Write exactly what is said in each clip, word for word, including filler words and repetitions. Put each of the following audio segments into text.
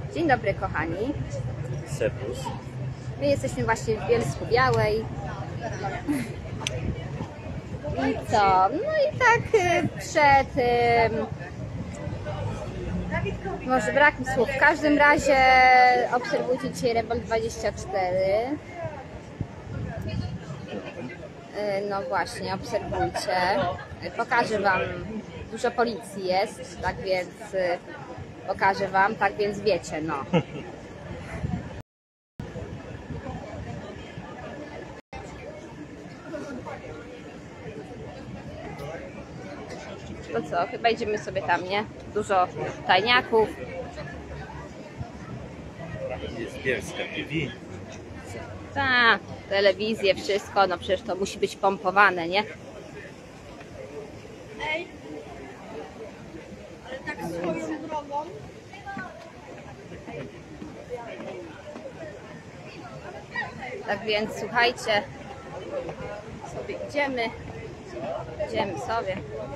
Dzień dobry kochani. Serwus. My jesteśmy właśnie w Bielsku Białej. I co? No i tak przed... Może brak mi słów. W każdym razie obserwujcie dzisiaj Rebel dwadzieścia cztery. No właśnie, obserwujcie. Pokażę wam, dużo policji jest, tak więc pokażę wam, tak więc wiecie, no. To co, chyba idziemy sobie tam, nie? Dużo tajniaków. Jest Bielska T V. Tak, telewizję, wszystko, no przecież to musi być pompowane, nie? Ej, ale tak swoją drogą. Tak więc słuchajcie, sobie idziemy, idziemy sobie.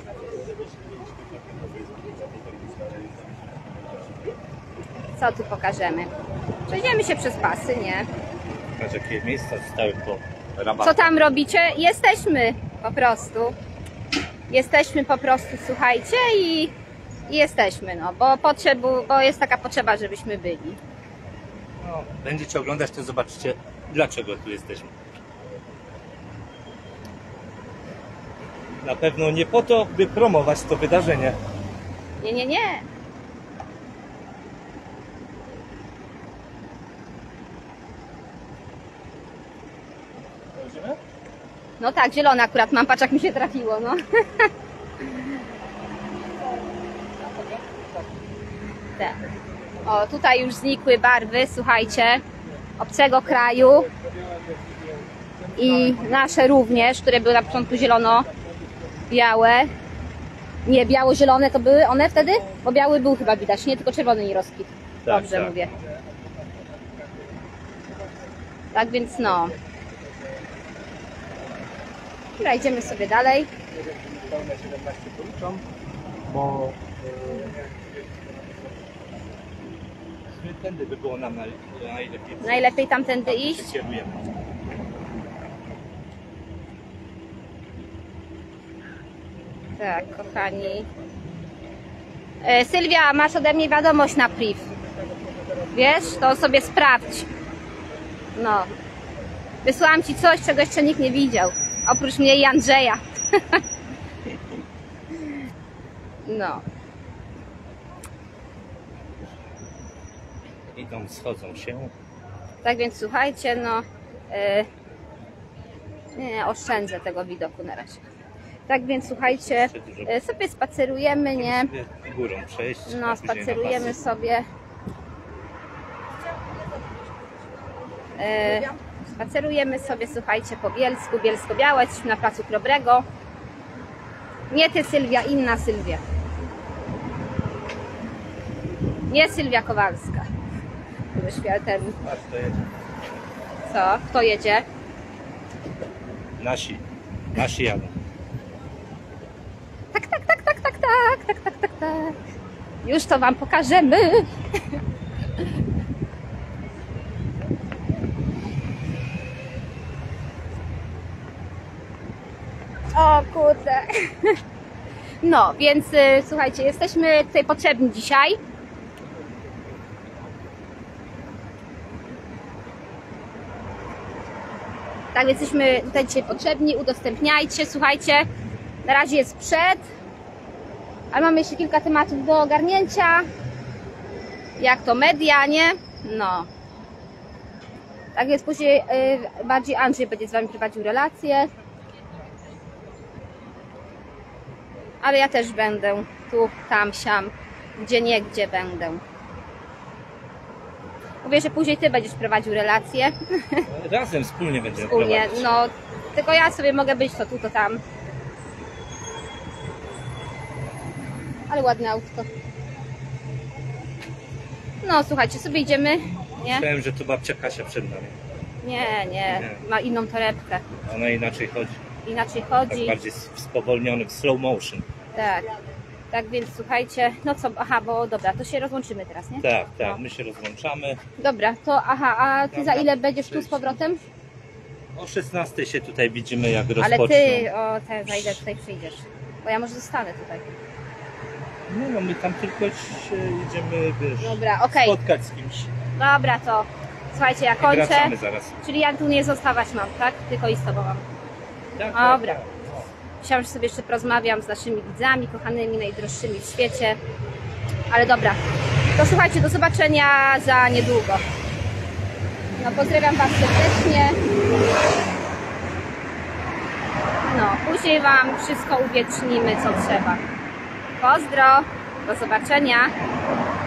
Co tu pokażemy? Przejdziemy się przez pasy, nie? Patrz, jakie miejsca zostały po rabatach. Co tam robicie? Jesteśmy po prostu. Jesteśmy po prostu, słuchajcie, i, i jesteśmy, no, bo, potrzebu, bo jest taka potrzeba, żebyśmy byli. No, będziecie oglądać, to zobaczycie, dlaczego tu jesteśmy. Na pewno nie po to, by promować to wydarzenie. Nie, nie, nie. No tak, zielone akurat mam, patrz jak mi się trafiło, no. Tak. O, tutaj już znikły barwy, słuchajcie, obcego kraju i nasze również, które były na początku zielono-białe. Nie, biało-zielone to były one wtedy? Bo biały był chyba widać, nie tylko czerwony nie rozkwit. Tak, Dobrze tak. mówię. Tak więc no. Dobra, idziemy sobie dalej. Pełne siedemnaście policzą, bo yy, tędy by było nam najlepiej. Najlepiej tamtędy iść. Kierujemy. Tak, kochani. E, Sylwia, masz ode mnie wiadomość na priv. Wiesz? To sobie sprawdź. No. Wysłałam ci coś, czego jeszcze nikt nie widział. Oprócz mnie i Andrzeja. No. Idą, schodzą się. Tak więc słuchajcie, no. E, nie, oszczędzę tego widoku na razie. Tak więc słuchajcie, e, sobie spacerujemy, nie? Sobie górą przejść. No, a później na spacerujemy pasy. sobie. E, spacerujemy sobie, słuchajcie, po Bielsku, Bielsko-Białe, jesteśmy na placu Krobrego. Nie ty, Sylwia, inna Sylwia. Nie Sylwia Kowalska. Ten... Patrz, to jedzie. Co? Kto jedzie? Nasi. Nasi jadą. Tak, tak, tak, tak, tak, tak, tak, tak, tak, tak. Już to wam pokażemy. O kurde. No, więc y, słuchajcie, jesteśmy tutaj potrzebni dzisiaj. Tak, więc jesteśmy tutaj dzisiaj potrzebni, udostępniajcie, słuchajcie. Na razie jest przed, ale mamy jeszcze kilka tematów do ogarnięcia. Jak to media, nie? No. Tak więc później y, bardziej Andrzej będzie z wami prowadził relacje. Ale ja też będę tu, tam, siam, gdzie nie, gdzie będę. Mówię, że później ty będziesz prowadził relacje. Razem, wspólnie będziemy Wspólnie, prowadzić. no. Tylko ja sobie mogę być to tu, to tam. Ale ładne autko. No słuchajcie, sobie idziemy. Nie? Myślałem, że tu babcia Kasia przed nami. Nie, nie. Ma inną torebkę. Ona inaczej chodzi. Inaczej Tak chodzi. bardziej w spowolnionym slow motion. Tak. Tak więc słuchajcie, no co, aha, bo dobra, to się rozłączymy teraz, nie? Tak, tak, No. my się rozłączamy. Dobra, to aha, a ty za Dobra, ile będziesz tu z przyjdź. powrotem? O szesnastej się tutaj widzimy, jak Ale rozpoczną. ty, o, te, za ile tutaj przyjdziesz? Bo ja może zostanę tutaj. No, no my tam tylko się idziemy, wiesz, Dobra, okej. spotkać z kimś. Dobra, to słuchajcie, ja I kończę. wracamy zaraz. Czyli ja tu nie zostawać mam, tak? Tylko i z tobą mam. Tak, Dobra. tak, tak. Myślałam, że sobie jeszcze porozmawiam z naszymi widzami, kochanymi, najdroższymi w świecie. Ale dobra, to słuchajcie, do zobaczenia za niedługo. No, pozdrawiam Was serdecznie. No, później Wam wszystko uwiecznimy, co trzeba. Pozdro, do zobaczenia.